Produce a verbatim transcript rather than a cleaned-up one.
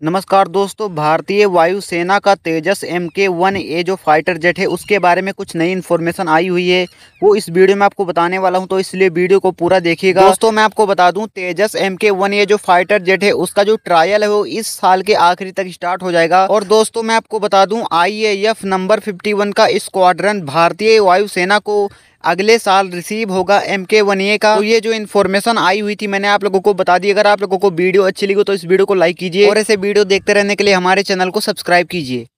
नमस्कार दोस्तों, भारतीय वायुसेना का तेजस एम के वन ए जो फाइटर जेट है उसके बारे में कुछ नई इन्फॉर्मेशन आई हुई है। वो इस वीडियो में आपको बताने वाला हूं, तो इसलिए वीडियो को पूरा देखिएगा। दोस्तों मैं आपको बता दूं, तेजस एम के वन ए जो फाइटर जेट है उसका जो ट्रायल है वो इस साल के आखिरी तक स्टार्ट हो जाएगा। और दोस्तों मैं आपको बता दूं, I A F number fifty one का स्क्वाड्रन भारतीय वायुसेना को अगले साल रिसीव होगा एम के वन ए का। तो ये जो इन्फॉर्मेशन आई हुई थी मैंने आप लोगों को बता दी। अगर आप लोगों को वीडियो अच्छी लगी तो इस वीडियो को लाइक कीजिए और ऐसे वीडियो देखते रहने के लिए हमारे चैनल को सब्सक्राइब कीजिए।